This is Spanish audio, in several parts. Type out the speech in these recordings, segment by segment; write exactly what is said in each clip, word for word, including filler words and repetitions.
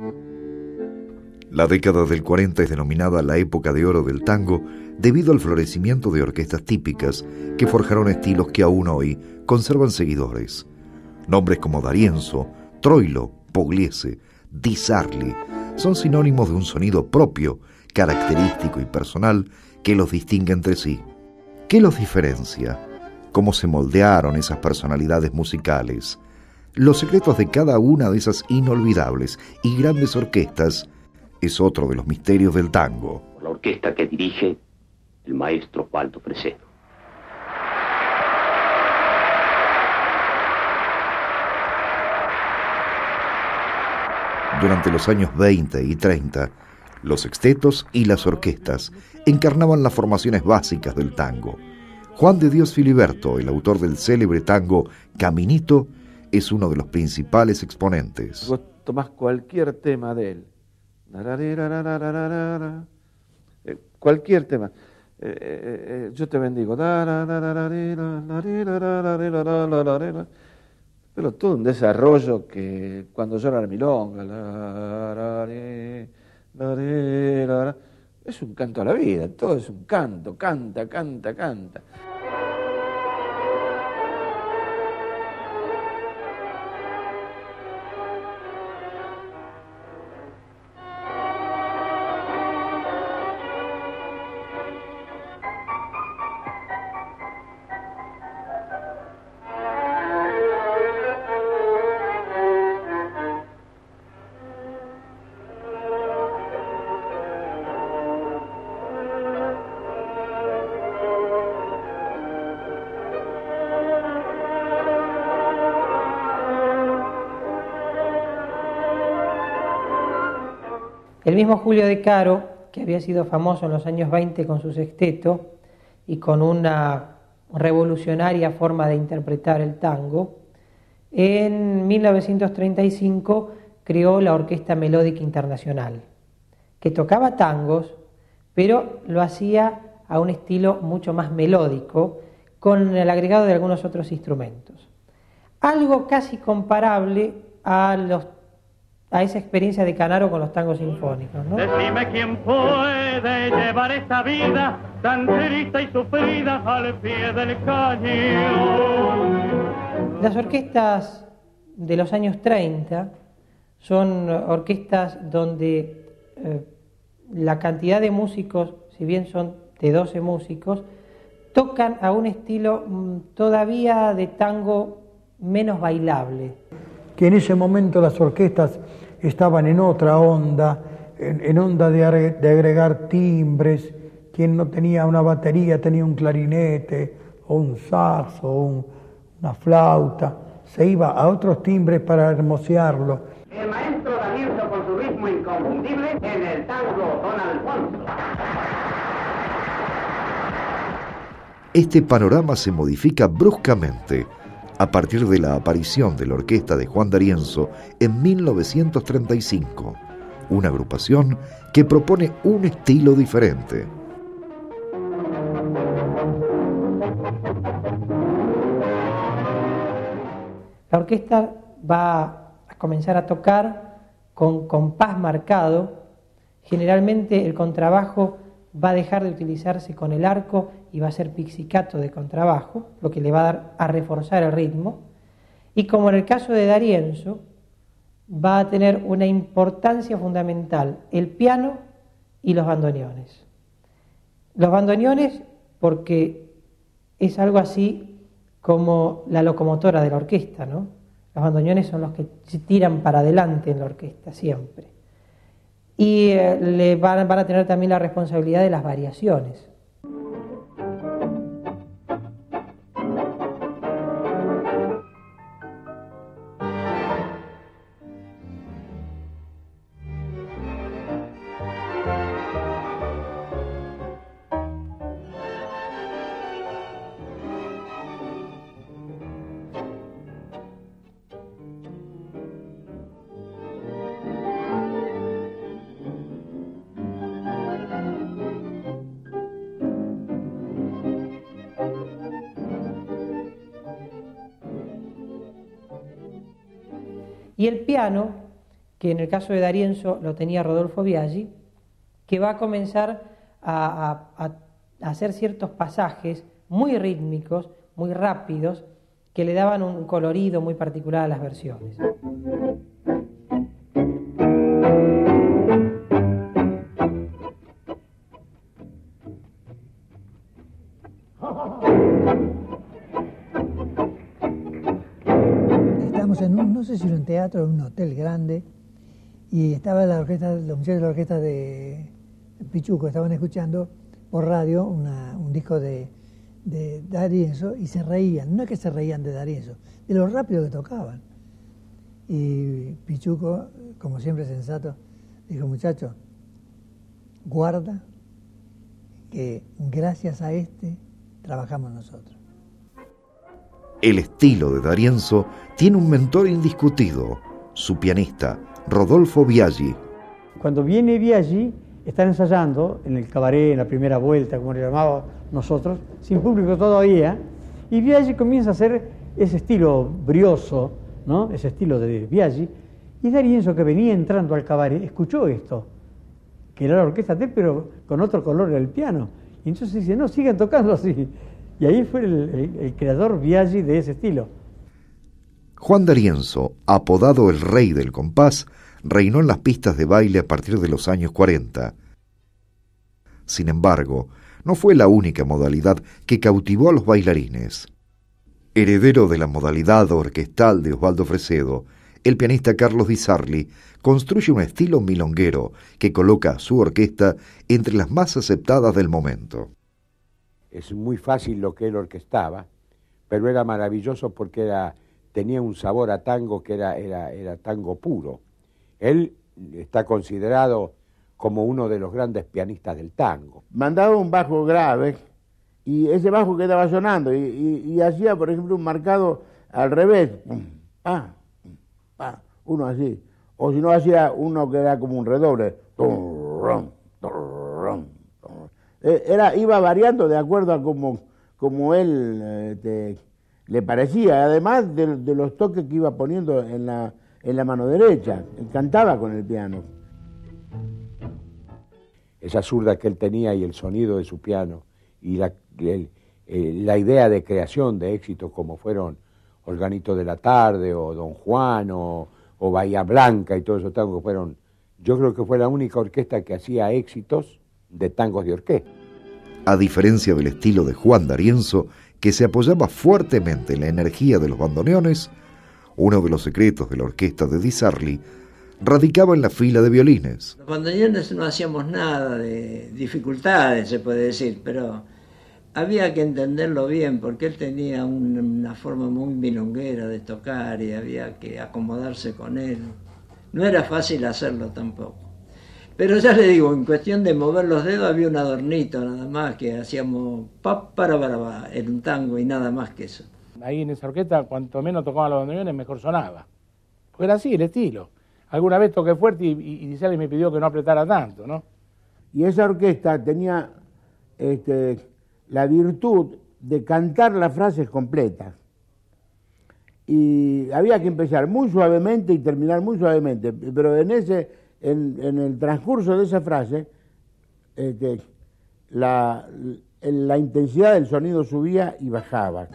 La década del cuarenta es denominada la época de oro del tango debido al florecimiento de orquestas típicas que forjaron estilos que aún hoy conservan seguidores. Nombres como D'Arienzo, Troilo, Pugliese, Di Sarli son sinónimos de un sonido propio, característico y personal que los distingue entre sí. ¿Qué los diferencia? ¿Cómo se moldearon esas personalidades musicales? Los secretos de cada una de esas inolvidables y grandes orquestas es otro de los misterios del tango. La orquesta que dirige el maestro Waldo Fresedo. Durante los años veinte y treinta, los sextetos y las orquestas encarnaban las formaciones básicas del tango. Juan de Dios Filiberto, el autor del célebre tango Caminito, es uno de los principales exponentes. Vos tomás cualquier tema de él, eh, cualquier tema, eh, eh, eh, yo te bendigo, pero todo un desarrollo que cuando llora la milonga, es un canto a la vida, todo es un canto, canta, canta, canta. El mismo Julio De Caro, que había sido famoso en los años veinte con su sexteto y con una revolucionaria forma de interpretar el tango, en mil novecientos treinta y cinco creó la Orquesta Melódica Internacional, que tocaba tangos, pero lo hacía a un estilo mucho más melódico, con el agregado de algunos otros instrumentos. Algo casi comparable a los a esa experiencia de Canaro con los tangos sinfónicos, ¿no? Decime quién puede llevar esta vida tan triste y sufrida al pie del cañón. Las orquestas de los años treinta son orquestas donde eh, la cantidad de músicos, si bien son de doce músicos, tocan a un estilo mmm, todavía de tango menos bailable. Que en ese momento las orquestas estaban en otra onda, en, en onda de, de agregar timbres. Quien no tenía una batería tenía un clarinete, o un saxo, o un, una flauta. Se iba a otros timbres para hermosearlo. El maestro D'Arienzo con su ritmo inconfundible en el tango Don Alfonso. Este panorama se modifica bruscamente a partir de la aparición de la orquesta de Juan D'Arienzo en mil novecientos treinta y cinco, una agrupación que propone un estilo diferente. La orquesta va a comenzar a tocar con compás marcado. Generalmente el contrabajo va a dejar de utilizarse con el arco y va a ser pizzicato de contrabajo, lo que le va a dar a reforzar el ritmo. Y como en el caso de D'Arienzo, va a tener una importancia fundamental el piano y los bandoneones. Los bandoneones porque es algo así como la locomotora de la orquesta, ¿no? Los bandoneones son los que tiran para adelante en la orquesta siempre. Y eh, le van, van a tener también la responsabilidad de las variaciones. Y el piano, que en el caso de D'Arienzo lo tenía Rodolfo Biaggi, que va a comenzar a, a, a hacer ciertos pasajes muy rítmicos, muy rápidos, que le daban un colorido muy particular a las versiones. Estamos en un, no sé si era un teatro o un hotel grande, y estaba la orquesta, los muchachos de la orquesta de Pichuco estaban escuchando por radio una, un disco de, de D'Arienzo y se reían, no es que se reían de D'Arienzo, de lo rápido que tocaban. Y Pichuco, como siempre sensato, dijo: muchachos, guarda que gracias a este trabajamos nosotros. El estilo de D'Arienzo tiene un mentor indiscutido, su pianista, Rodolfo Biaggi. Cuando viene Biaggi, están ensayando en el cabaret, en la primera vuelta, como le llamábamos nosotros, sin público todavía, y Biaggi comienza a hacer ese estilo brioso, ¿no? Ese estilo de Biaggi, y D'Arienzo, que venía entrando al cabaret, escuchó esto, que era la orquesta de él, pero con otro color en el piano, y entonces dice: no, sigan tocando así. Y ahí fue el, el, el creador Biaggi de ese estilo. Juan D'Arienzo, apodado el rey del compás, reinó en las pistas de baile a partir de los años cuarenta. Sin embargo, no fue la única modalidad que cautivó a los bailarines. Heredero de la modalidad orquestal de Osvaldo Fresedo, el pianista Carlos Di Sarli construye un estilo milonguero que coloca a su orquesta entre las más aceptadas del momento. Es muy fácil lo que él orquestaba, pero era maravilloso porque era, tenía un sabor a tango que era, era, era tango puro. Él está considerado como uno de los grandes pianistas del tango. Mandaba un bajo grave y ese bajo quedaba sonando y, y, y hacía, por ejemplo, un marcado al revés, pa, pa, uno así, o si no hacía uno que era como un redoble, era, iba variando de acuerdo a como, como él eh, te, le parecía, además de, de los toques que iba poniendo en la, en la mano derecha. Él cantaba con el piano. Esa zurda que él tenía y el sonido de su piano y la, el, eh, la idea de creación de éxitos como fueron Organito de la Tarde o Don Juan o, o Bahía Blanca y todos esos tangos fueron, yo creo que fue la única orquesta que hacía éxitos de tangos de orquesta. A diferencia del estilo de Juan D'Arienzo, que se apoyaba fuertemente en la energía de los bandoneones, uno de los secretos de la orquesta de Di Sarli radicaba en la fila de violines. Los bandoneones no hacíamos nada de dificultades, se puede decir, pero había que entenderlo bien, porque él tenía un, una forma muy milonguera de tocar y había que acomodarse con él. No era fácil hacerlo tampoco. Pero ya le digo, en cuestión de mover los dedos había un adornito nada más, que hacíamos pa, para, para, para, en un tango y nada más que eso. Ahí en esa orquesta, cuanto menos tocaban los bandoneones, mejor sonaba. Porque era así el estilo. Alguna vez toqué fuerte y, y, y Di Sarli me pidió que no apretara tanto, ¿no? Y esa orquesta tenía este, la virtud de cantar las frases completas. Y había que empezar muy suavemente y terminar muy suavemente, pero en ese... En, en el transcurso de esa frase, este, la, la intensidad del sonido subía y bajaba.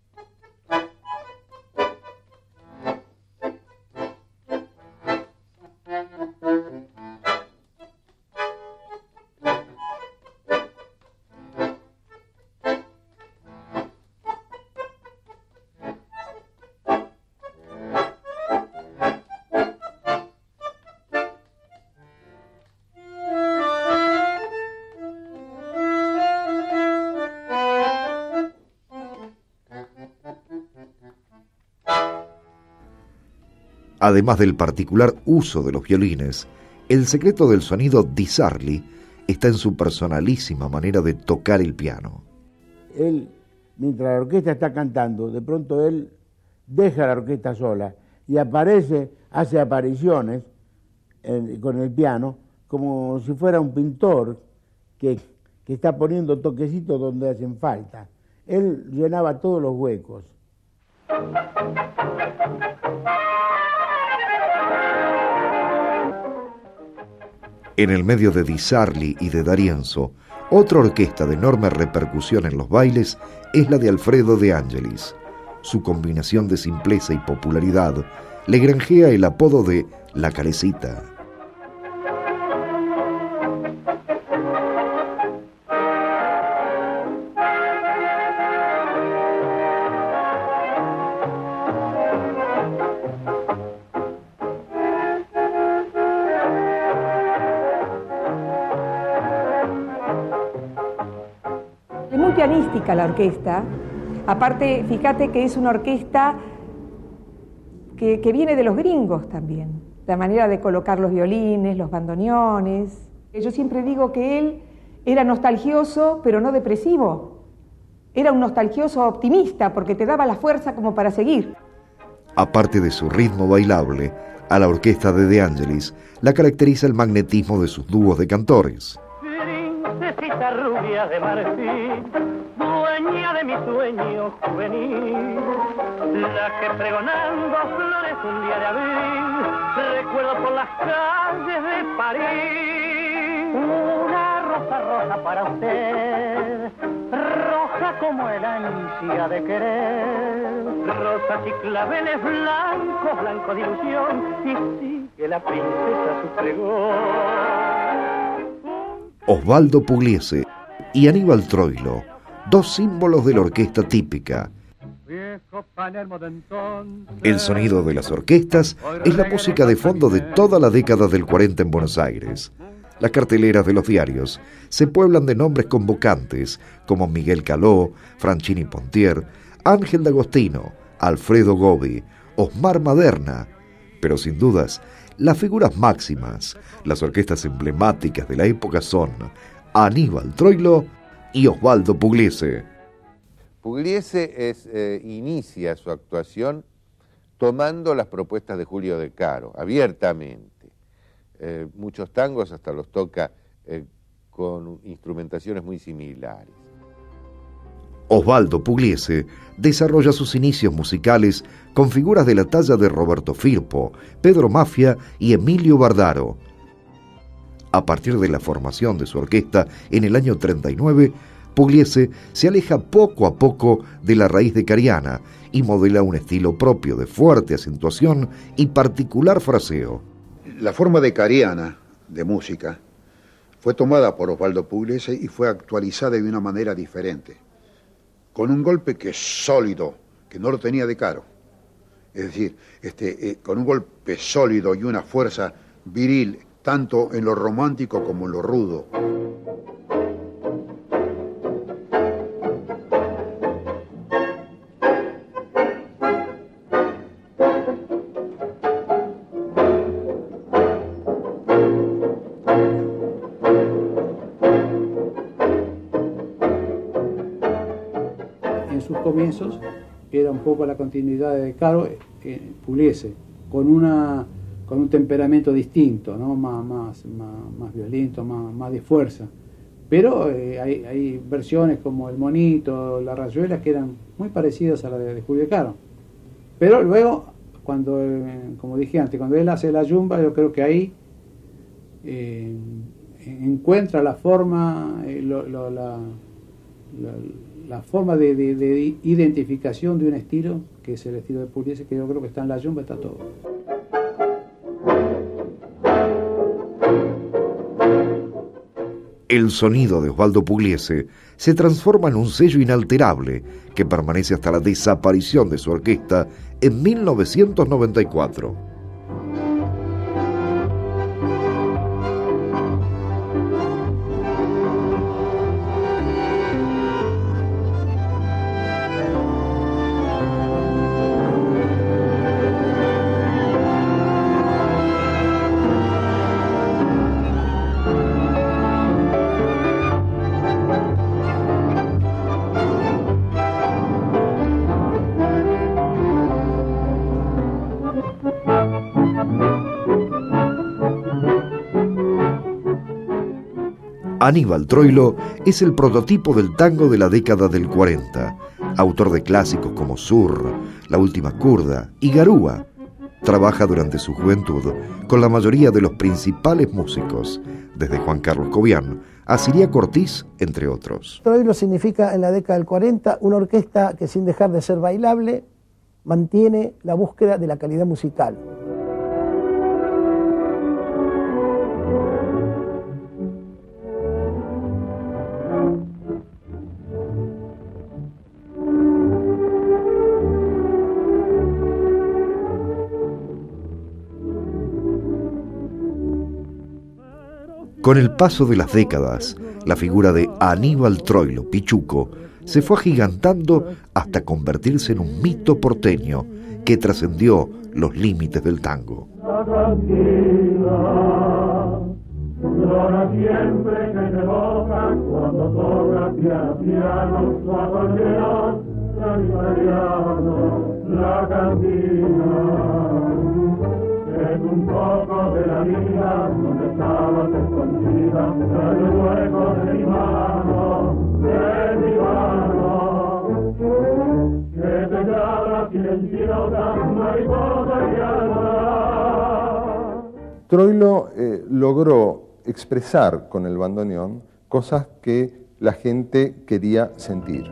Además del particular uso de los violines, el secreto del sonido Di Sarli está en su personalísima manera de tocar el piano. Él, mientras la orquesta está cantando, de pronto él deja la orquesta sola y aparece, hace apariciones en, con el piano, como si fuera un pintor que, que está poniendo toquecitos donde hacen falta. Él llenaba todos los huecos. En el medio de Di Sarli y de D'Arienzo, otra orquesta de enorme repercusión en los bailes es la de Alfredo De Angelis. Su combinación de simpleza y popularidad le granjea el apodo de La Carecita. Es muy pianística la orquesta. Aparte, fíjate que es una orquesta que, que viene de los gringos también. La manera de colocar los violines, los bandoneones. Yo siempre digo que él era nostalgioso, pero no depresivo. Era un nostalgioso optimista, porque te daba la fuerza como para seguir. Aparte de su ritmo bailable, a la orquesta de De Angelis la caracteriza el magnetismo de sus dúos de cantores. Princesita rubia de marfil, dueña de mi sueño juvenil, la que pregonando flores un día de abril, recuerdo por las calles de París, una rosa rosa para usted, roja como el ansia de querer, rosas y claveles blancos, blanco de ilusión, y sigue la princesa su pregón. Osvaldo Pugliese y Aníbal Troilo, dos símbolos de la orquesta típica. El sonido de las orquestas es la música de fondo de toda la década del cuarenta en Buenos Aires. Las carteleras de los diarios se pueblan de nombres convocantes como Miguel Caló, Franchini Pontier, Ángel D'Agostino, Alfredo Gobi, Osmar Maderna. Pero sin dudas, las figuras máximas, las orquestas emblemáticas de la época son Aníbal Troilo y Osvaldo Pugliese. Pugliese es, eh, inicia su actuación tomando las propuestas de Julio De Caro, abiertamente. Eh, muchos tangos hasta los toca eh, con instrumentaciones muy similares. Osvaldo Pugliese desarrolla sus inicios musicales con figuras de la talla de Roberto Firpo, Pedro Mafia y Emilio Bardaro. A partir de la formación de su orquesta en el año treinta y nueve, Pugliese se aleja poco a poco de la raíz de Cariana y modela un estilo propio de fuerte acentuación y particular fraseo. La forma de Cariana, de música, fue tomada por Osvaldo Pugliese y fue actualizada de una manera diferente, con un golpe que es sólido, que no lo tenía De Caro. Es decir, este, eh, con un golpe sólido y una fuerza viril, tanto en lo romántico como en lo rudo. En sus comienzos era un poco la continuidad de De Caro, eh, Pugliese, con una con un temperamento distinto, ¿no? más, más, más, más violento, más, más de fuerza. Pero eh, hay, hay versiones como El Monito, La Rayuela, que eran muy parecidas a la de, de Julio De Caro. Pero luego, cuando eh, como dije antes, cuando él hace la yumba, yo creo que ahí eh, encuentra la forma, eh, lo, lo, la, la, la forma de, de, de identificación de un estilo, que es el estilo de Pugliese, que yo creo que está en la yumba, está todo. El sonido de Osvaldo Pugliese se transforma en un sello inalterable que permanece hasta la desaparición de su orquesta en mil novecientos noventa y cuatro. Aníbal Troilo es el prototipo del tango de la década del cuarenta, autor de clásicos como Sur, La Última Curda y Garúa. trabaja durante su juventud con la mayoría de los principales músicos, desde Juan Carlos Cobian a Ciriaco Ortiz, entre otros. Troilo significa en la década del cuarenta una orquesta que, sin dejar de ser bailable, mantiene la búsqueda de la calidad musical. Con el paso de las décadas, la figura de Aníbal Troilo Pichuco se fue agigantando hasta convertirse en un mito porteño que trascendió los límites del tango. Siempre que te boca, cuando toca piano, piano, su acordeón, la italiano, la cantina. Es un poco de la vida donde estabas escondida, en el hueco de mi mano, de mi mano, que te llama silenciosa, mariposa y alma. Troilo eh, logró expresar con el bandoneón cosas que la gente quería sentir.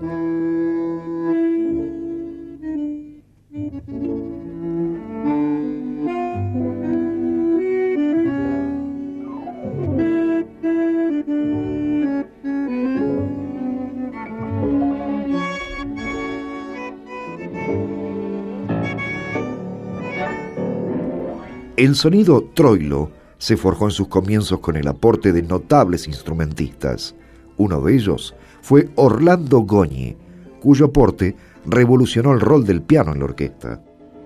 El sonido Troilo se forjó en sus comienzos con el aporte de notables instrumentistas. Uno de ellos fue Orlando Goñi, cuyo aporte revolucionó el rol del piano en la orquesta.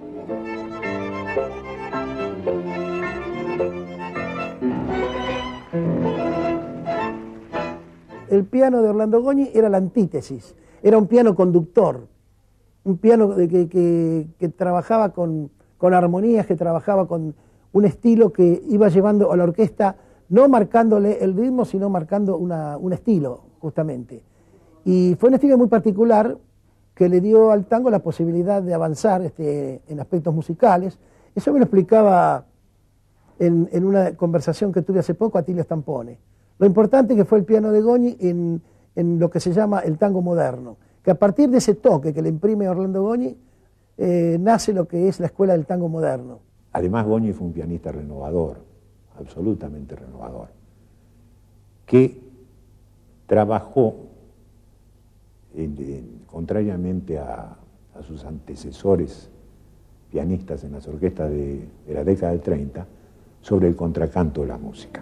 El piano de Orlando Goñi era la antítesis, era un piano conductor, un piano que, que, que trabajaba con, con armonías, que trabajaba con un estilo que iba llevando a la orquesta, no marcándole el ritmo, sino marcando una, un estilo, justamente. Y fue un estilo muy particular que le dio al tango la posibilidad de avanzar este, en aspectos musicales. Eso me lo explicaba en, en una conversación que tuve hace poco Atilio Stampone. Lo importante que fue el piano de Goñi en, en lo que se llama el tango moderno, que a partir de ese toque que le imprime Orlando Goñi, eh, nace lo que es la escuela del tango moderno. Además, Goñi fue un pianista renovador, absolutamente renovador, que trabajó, en, en, contrariamente a, a sus antecesores pianistas en las orquestas de, de la década del treinta, sobre el contracanto de la música.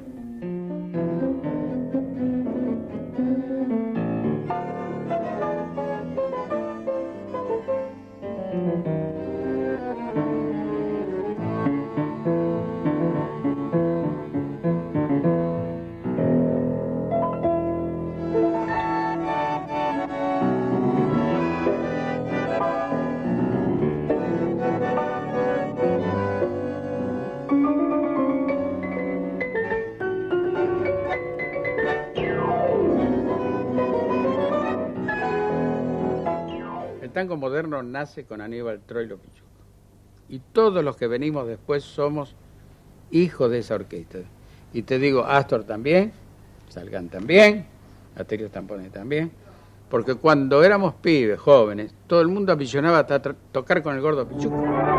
El tango moderno nace con Aníbal Troilo Pichuco. Y todos los que venimos después somos hijos de esa orquesta. Y te digo, Astor también, Salgán también, Atilio Stampone también, porque cuando éramos pibes, jóvenes, todo el mundo aficionaba a tocar con el gordo Pichuco.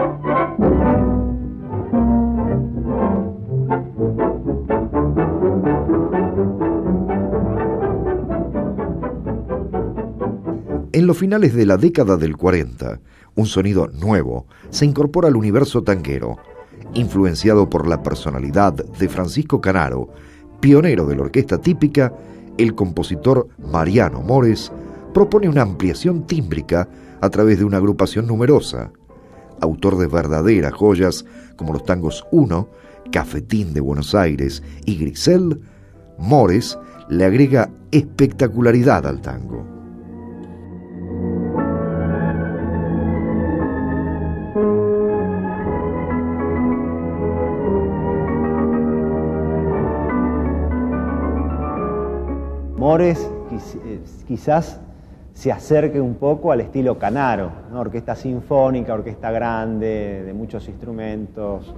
En los finales de la década del cuarenta, un sonido nuevo se incorpora al universo tanguero, influenciado por la personalidad de Francisco Canaro, pionero de la orquesta típica. El compositor Mariano Mores propone una ampliación tímbrica a través de una agrupación numerosa. Autor de verdaderas joyas como los tangos uno, Cafetín de Buenos Aires y Grisel, Mores le agrega espectacularidad al tango. Mores quizás se acerque un poco al estilo Canaro, ¿no? Orquesta sinfónica, orquesta grande, de muchos instrumentos.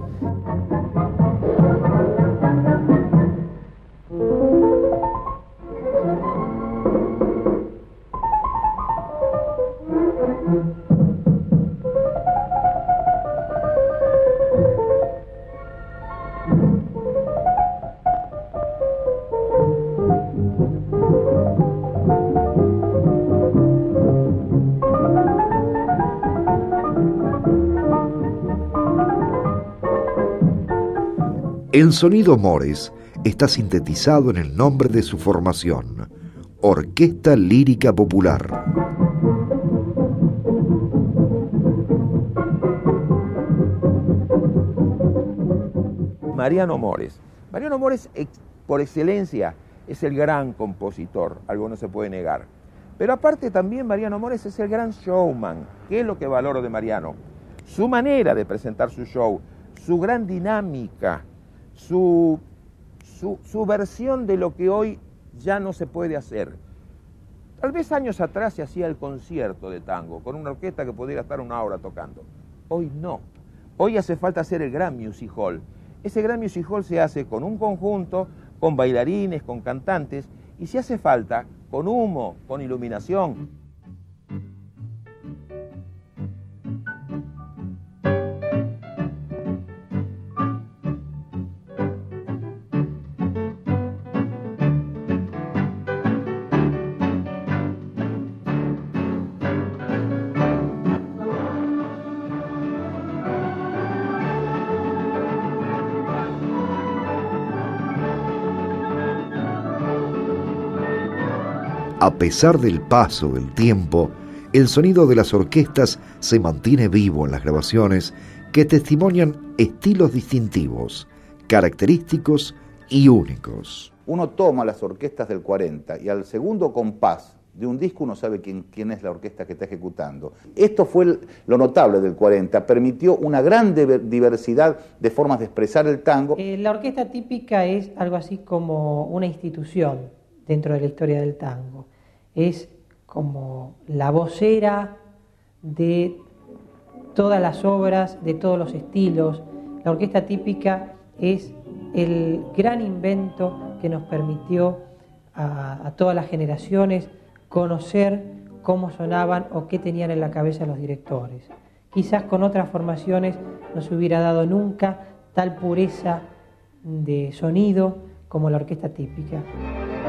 El sonido Mores está sintetizado en el nombre de su formación, Orquesta Lírica Popular. Mariano Mores. Mariano Mores, por excelencia, es el gran compositor, algo no se puede negar. Pero aparte también Mariano Mores es el gran showman. ¿Qué es lo que valoro de Mariano? Su manera de presentar su show, su gran dinámica, Su, su, su versión de lo que hoy ya no se puede hacer. Tal vez años atrás se hacía el concierto de tango con una orquesta que pudiera estar una hora tocando. Hoy no. Hoy hace falta hacer el gran music hall. Ese gran music hall se hace con un conjunto, con bailarines, con cantantes, y si hace falta, con humo, con iluminación. A pesar del paso del tiempo, el sonido de las orquestas se mantiene vivo en las grabaciones que testimonian estilos distintivos, característicos y únicos. Uno toma las orquestas del cuarenta y al segundo compás de un disco uno sabe quién, quién es la orquesta que está ejecutando. Esto fue el, lo notable del cuarenta, permitió una gran diversidad de formas de expresar el tango. Eh, la orquesta típica es algo así como una institución dentro de la historia del tango. Es como la vocera de todas las obras, de todos los estilos. La orquesta típica es el gran invento que nos permitió a, a todas las generaciones conocer cómo sonaban o qué tenían en la cabeza los directores. Quizás con otras formaciones no se hubiera dado nunca tal pureza de sonido como la orquesta típica.